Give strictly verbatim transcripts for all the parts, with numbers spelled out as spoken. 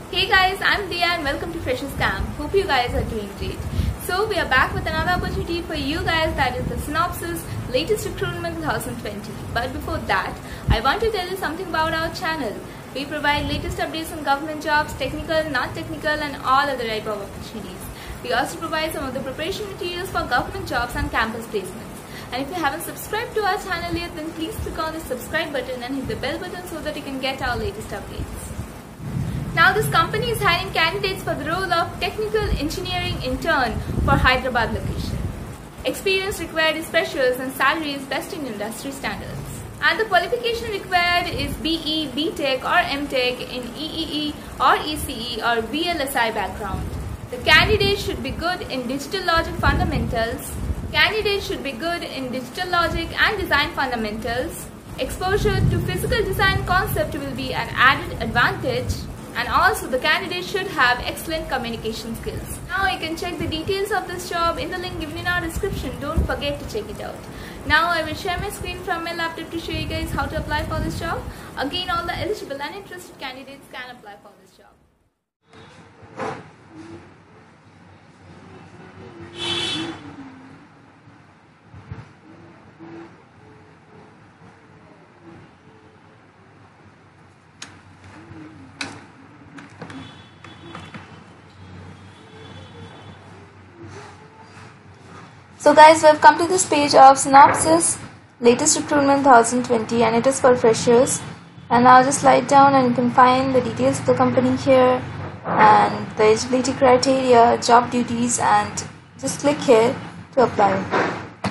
Hey guys, I'm Dia and welcome to Freshers Camp. Hope you guys are doing great. So we are back with another opportunity for you guys, that is the Synopsys latest recruitment twenty twenty. But before that, I want to tell you something about our channel. We provide latest updates on government jobs, technical, not technical and all other type of opportunities. We also provide some of the preparation materials for government jobs and campus placements. And if you haven't subscribed to our channel yet, then please click on the subscribe button and hit the bell button so that you can get our latest updates. Now this company is hiring candidates for the role of Technical Engineering Intern for Hyderabad location. Experience required is freshers and salary is best in industry standards. And the qualification required is B E, B Tech or M Tech in E E E or E C E or V L S I background. The candidate should be good in digital logic fundamentals. Candidates should be good in digital logic and design fundamentals. Exposure to physical design concept will be an added advantage. And also the candidate should have excellent communication skills. Now you can check the details of this job in the link given in our description. Don't forget to check it out. Now I will share my screen from my laptop to show you guys how to apply for this job. Again, all the eligible and interested candidates can apply for this job. So guys, we have come to this page of Synopsys latest recruitment twenty twenty and it is for freshers. And now just slide down and you can find the details of the company here and the eligibility criteria, job duties, and just click here to apply.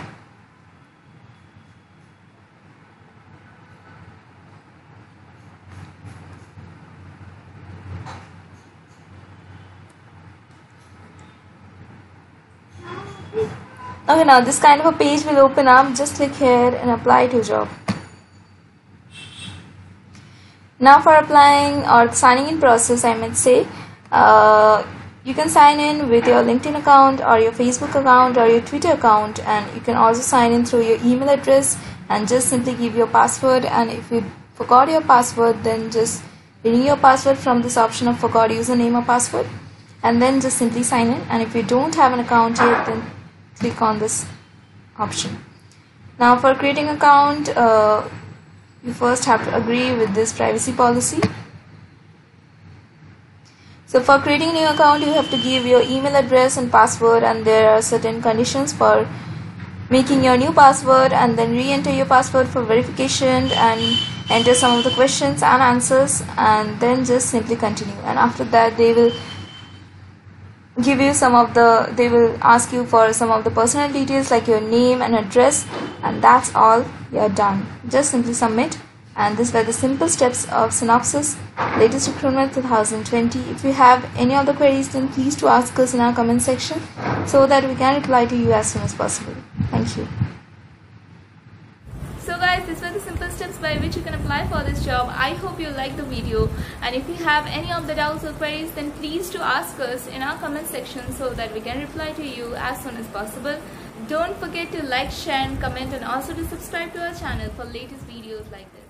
Okay, now this kind of a page will open up. Just click here and apply to job. Now for applying or signing in process, I might say, uh, you can sign in with your LinkedIn account or your Facebook account or your Twitter account, and you can also sign in through your email address and just simply give your password. And if you forgot your password, then just renew your password from this option of forgot username or password, and then just simply sign in. And if you don't have an account yet, then click on this option. Now for creating an account, uh, you first have to agree with this privacy policy. So for creating a new account, you have to give your email address and password, and there are certain conditions for making your new password, and then re-enter your password for verification and enter some of the questions and answers, and then just simply continue. And after that, they will give you some of the they will ask you for some of the personal details like your name and address, and that's all. You're done. Just simply submit. And these were the simple steps of Synopsys latest recruitment twenty twenty. If you have any other queries, then please to ask us in our comment section so that we can reply to you as soon as possible. Thank you. So guys, these were the simple steps by which you can apply for this job. I hope you liked the video, and if you have any of the doubts or queries, then please to ask us in our comment section so that we can reply to you as soon as possible. Don't forget to like, share and comment, and also to subscribe to our channel for latest videos like this.